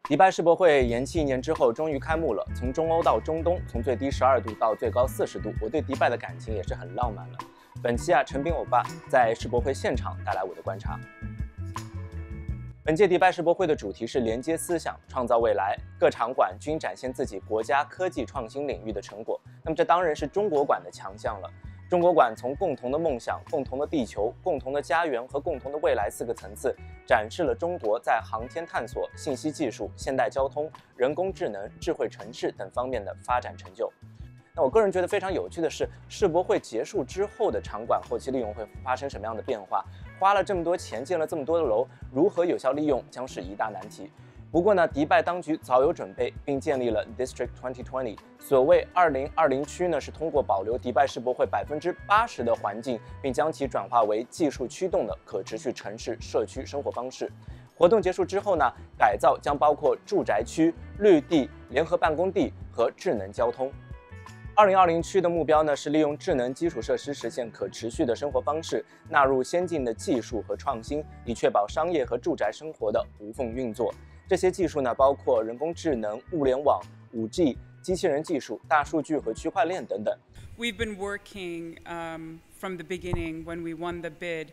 迪拜世博会延期1年之后，终于开幕了。从中欧到中东，从最低12度到最高40度，我对迪拜的感情也是很浪漫了。本期陈斌欧巴在世博会现场带来我的观察。本届迪拜世博会的主题是连接思想，创造未来。各场馆均展现自己国家科技创新领域的成果。那么这当然是中国馆的强项了。中国馆从共同的梦想、共同的地球、共同的家园和共同的未来4个层次，展示了中国在航天探索、信息技术、现代交通、人工智能、智慧城市等方面的发展成就。那我个人觉得非常有趣的是，世博会结束之后的场馆后期利用会发生什么样的变化？花了这么多钱建了这么多的楼，如何有效利用将是一大难题。不过呢，迪拜当局早有准备，并建立了 District 2020。所谓2020区呢，是通过保留迪拜世博会80%的环境，并将其转化为技术驱动的可持续城市社区生活方式。活动结束之后呢，改造将包括住宅区、绿地、联合办公地和智能交通。2020区的目标呢，是利用智能基础设施实现可持续的生活方式，纳入先进的技术和创新，以确保商业和住宅生活的无缝运作。这些技术呢，包括人工智能、物联网、5G、机器人技术、大数据和区块链等等。 We've been working from the beginning when we won the bid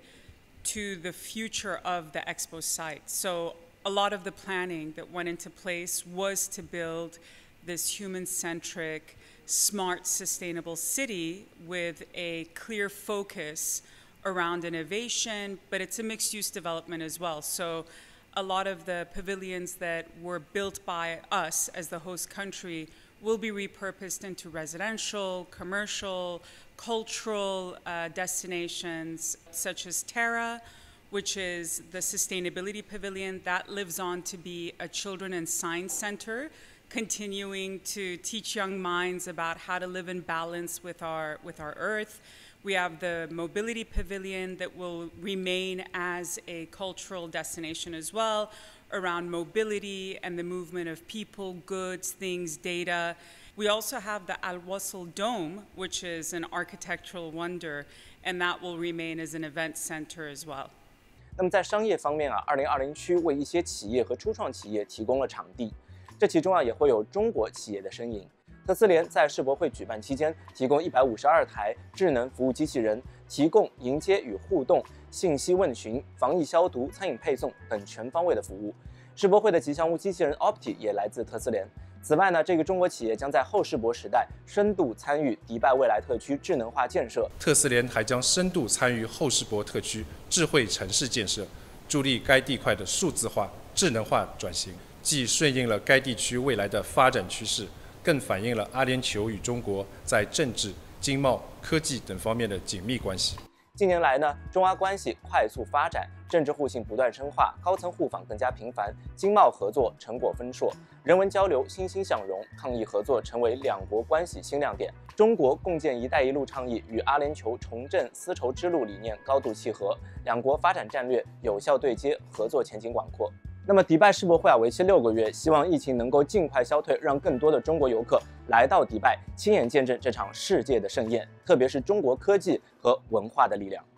to the future of the expo site. So a lot of the planning that went into place was to build this human-centric, smart, sustainable city with a clear focus around innovation, but it's a mixed-use development as well. So a lot of the pavilions that were built by us as the host country will be repurposed into residential, commercial, cultural destinations such as Terra, which is the sustainability pavilion that lives on to be a children and science center, continuing to teach young minds about how to live in balance with our earth. We have the mobility pavilion that will remain as a cultural destination as well, around mobility and the movement of people, goods, things, data. We also have the Al Wasl Dome, which is an architectural wonder, and that will remain as an event center as well. 那么在商业方面2020区为一些企业和初创企业提供了场地，这其中也会有中国企业的身影。特斯联在世博会举办期间提供152台智能服务机器人，提供迎接与互动、信息问询、防疫消毒、餐饮配送等全方位的服务。世博会的吉祥物机器人 Opti 也来自特斯联。此外呢，这个中国企业将在后世博时代深度参与迪拜未来特区智能化建设。 特斯联还将深度参与后世博特区智慧城市建设，助力该地块的数字化、智能化转型，既顺应了该地区未来的发展趋势，更反映了阿联酋与中国在政治、经贸、科技等方面的紧密关系。 近年来呢，中阿关系快速发展，政治互信不断深化，高层互访更加频繁，经贸合作成果丰硕，人文交流欣欣向荣，抗疫合作成为两国关系新亮点。中国共建“一带一路”倡议与阿联酋重振丝绸之路理念高度契合，两国发展战略有效对接，合作前景广阔。那么迪拜世博会为期6个月，希望疫情能够尽快消退，让更多的中国游客来到迪拜，亲眼见证这场世界的盛宴，特别是中国科技和文化的力量。